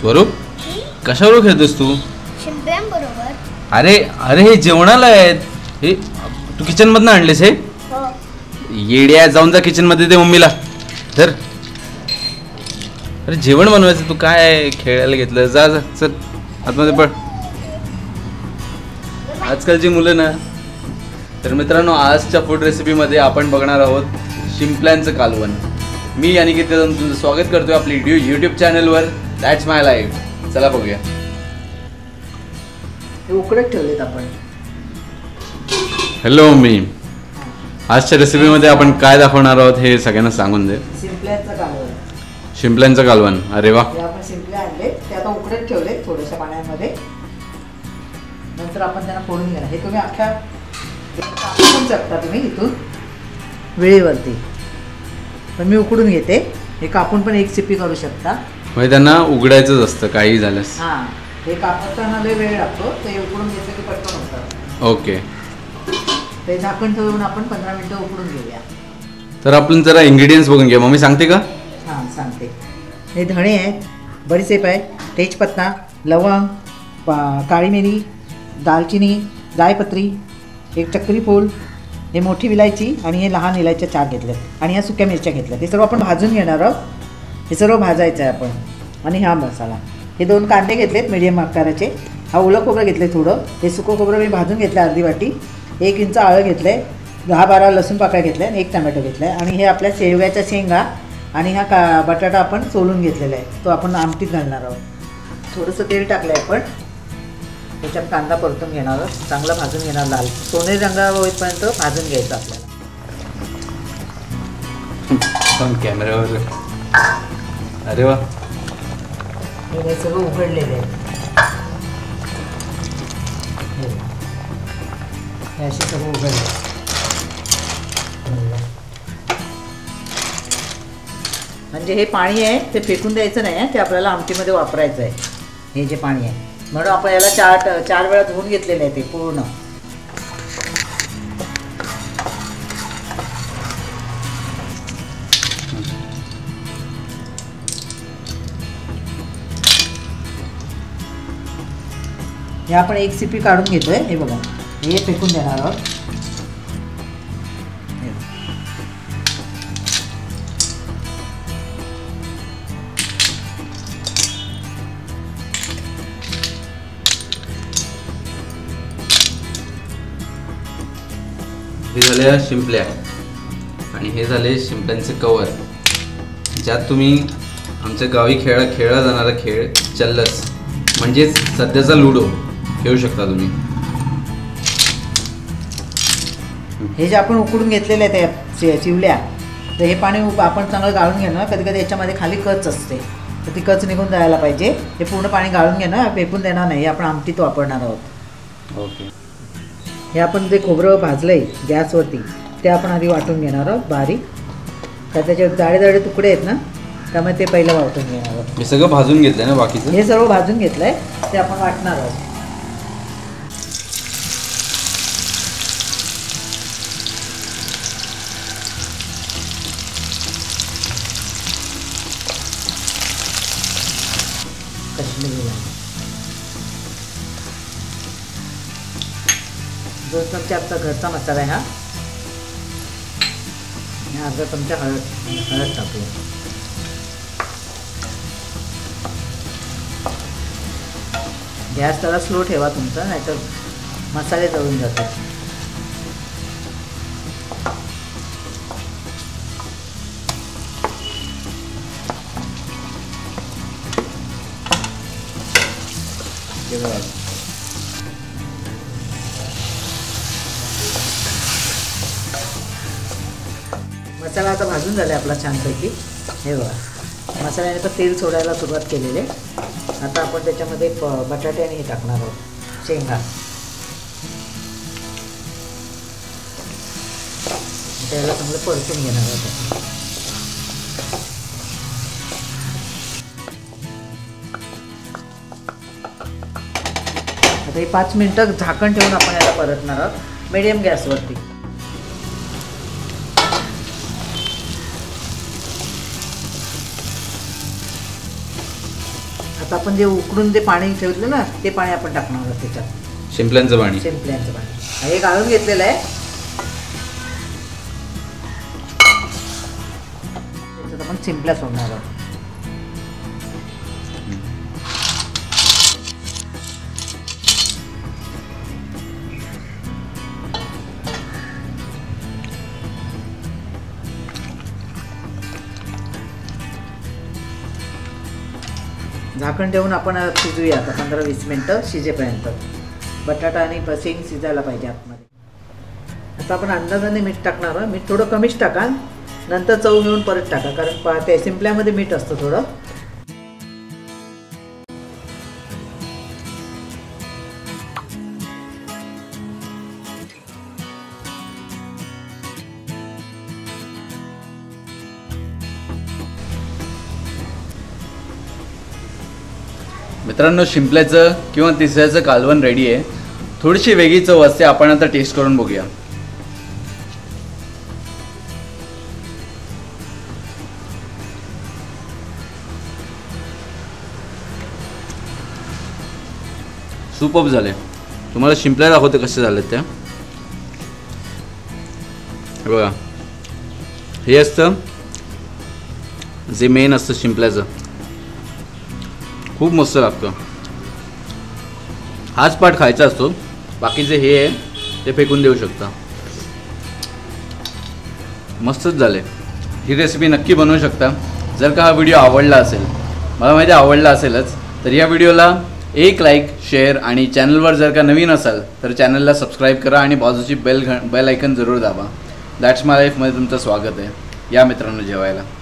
स्वरूप कशावर खेळतोस तू? शिंप्यांबरोबर. अरे अरे हे जेवणाला आहेत. हे तू किचन मधनं आणलेस हे? हो. येड्या, जाऊन जा किचन मध्ये दे मम्मीला. धर. अरे जेवण बनवायचं, तू काय खेळायला घेतलं? जा जा चल आतमध्ये पळ. आजकालची मुलं ना. तर मित्रांनो, आजच्या फूड रेसिपीमध्ये आपण बघणार आहोत शिंपल्यांचं कालवण. मी अनिकेत कदम तुमचं स्वागत करतोय आपली यूट्यूब चॅनलवर दॅट्स माय लाईफ. चला बघूया. हे उकडत ठेवलेत आपण. हॅलो मम्मी, आजच्या रेसिपीमध्ये आपण काय दाखवणार आहोत हे सगळ्यांना सांगून दे. शिंपल्यांचं कालवण. शिंपल्यांचं कालवण. अरे वा. हे आपण शिंपले आणले, ते आता उकडत ठेवले थोड्याशा पाण्यामध्ये. नंतर आपण त्यांना फोडून घेणार. हे तुम्ही अख्ख्या कापून शकता तुम्ही इथून वेळेवरती, पण मी उकडून घेते. हे कापून पण एक सिपी करू शकता. म्हणजे त्यांना उघडायचंच असतं काही झाल्यास. हां, हे कापताना लय वेळ लागतो, ते उकडून घेतलं की पटकन होतं. ओके. ते झाकण ठेवून आपण 15 मिनिटं उकडून घेऊया. तर आपण जरा इन्ग्रेडियंट्स बघून घ्या. मम्मी सांगते का? हां सांगते. हे धणे आहेत, बडीशेप आहे, तेजपत्ता, लवंग, काळी मिरी, दालचिनी, जायपत्री, एक चक्री फूल, हे मोठी विलायची आणि हे लहान इलायच्या 4 घेतल्यात आणि ह्या सुक्या मिरच्या घेतल्यात. हे सर्व आपण भाजून घेणार आहोत. हे सर्व भाजायचं आहे आपण. आणि हा मसाला. हे 2 कांदे घेतलेत मीडियम आकाराचे. हा ओलं खोबरं घेतलं थोडं. हे सुकं खोबरं मी भाजून घेतलं अर्धी वाटी. 1 इंच आळं घेतलं आहे, 10-12 लसूण पाकळ्या घेतल्या आणि 1 टमॅटो घेतला आहे. आणि हे आपल्या शेवग्याच्या शेंगा आणि हा बटाटा आपण सोलून घेतलेला आहे, तो आपण आमटीत घालणार आहोत. थोडंसं तेल टाकलं आहे आपण. त्याच्यात कांदा परतून घेणार आहोत, चांगला भाजून घेणार. लाल सोनेरी रंगावर होईपर्यंत भाजून घ्यायचं आपल्याला. कॅमेऱ्यावर. अरे वा. हे सगळं उघडलेलं आहे. हे असे सगळं उघडले. म्हणजे हे पाणी आहे ते फेकून द्यायचं नाही आहे, ते आपल्याला आमटीमध्ये वापरायचं आहे. हे जे पाणी आहे म्हणून आपण याला 4 वेळा धुवून घेतलेलं आहे ते पूर्ण. हे आपण 1 सिपी काढून घेतोय. हे बघा, हे फेकून देणार आहोत. हे झाले शिंपल्या आणि हे झाले शिंपल्यांचे कवर, ज्यात तुम्ही आमच्या गावी खेळला जाणारा खेळ चल्लस म्हणजेच सध्याचा लुडो खेळू शकता तुम्ही. हे जे आपण उकडून घेतलेले आहेत त्या चिवल्या, तर हे पाणी आपण चांगलं गाळून घेणं. कधी कधी याच्यामध्ये खाली कच असते, तर ती कच निघून जायला पाहिजे. हे पूर्ण पाणी गाळून घेणं, फेकून देणार नाही. आपण आमटीत वापरणार आहोत. ओके. हे आपण जे खोबरं भाजलं आहे गॅसवरती, ते आपण आधी वाटून घेणार आहोत बारीक. तर त्याचे जाडे तुकडे आहेत ना, त्यामुळे ते पहिलं वाटून घेणार आहोत. हे सगळं भाजून घेतलं ना बाकीचं? हे सर्व भाजून घेतलं आहे, ते आपण वाटणार आहोत. कश्मीरी लाल 2 चमचे आपला घरचा मसाला आहे हा. आणि अर्धा चमचा हळद टाकूया. गॅस त्याला स्लो ठेवा तुमचा, नाहीतर मसाले जळून जातात. मसाला आता भाजून झाला आपला छानपैकी. हे बघा, मसाल्याने पण तेल सोडायला सुरुवात केलेली आहे. आता आपण त्याच्यामध्ये बटाटे आणि हे टाकणार आहोत, शेंगा. त्याला चांगलं परतून घेणार आहोत. आता हे 5 मिनिटं झाकण ठेवून आपण याला परतणार आहोत मीडियम गॅसवरती. आता आपण जे उकडून ते पाणी ठेवलं ना ते पाणी आपण टाकणार आहोत त्याच्यात, शिंपल्यांचं पाणी. शिंपल्यांचं पाणी हे गाळून घेतलेलं आहे. त्याच्यात आपण शिंपल्या सोडणार आहोत. झाकण ठेवून आपण शिजूया आता 15-20 मिनटं शिजेपर्यंत. बटाटा आणि शेंग शिजायला पाहिजे आतमध्ये. आता आपण अंदाजाने मीठ टाकणार आहोत. मीठ थोडं कमीच टाका, नंतर चव घेऊन परत टाका, कारण त्या शिंपल्यामध्ये मीठ असतं थोडं. मित्रांनो, शिंपल्याचं किंवा तिसऱ्याचं कालवण रेडी आहे. थोडीशी वेगळी चव असते, आपण आता टेस्ट करून बघूया. सुपर्ब झाले. तुम्हाला शिंपल्या दाखवते कसे झालेत त्या. बघा, हे असतं जे मेन असतं शिंपल्याचं. खूप मस्त लागतं. हाच पार्ट खायचा असतो, बाकीचे हे आहे ते फेकून देऊ शकता. मस्तच झाले. ही रेसिपी नक्की बनवू शकता. जर का हा व्हिडिओ आवडला असेल, मला माहिती आवडला असेलच, तर या व्हिडिओला एक लाईक, शेअर आणि चॅनलवर जर का नवीन असाल तर चॅनलला सबस्क्राईब करा आणि बाजूची बेल आयकन जरूर दाबा. दॅट्स माय लाईफमध्ये तुमचं स्वागत आहे. या मित्रांनो जेवायला.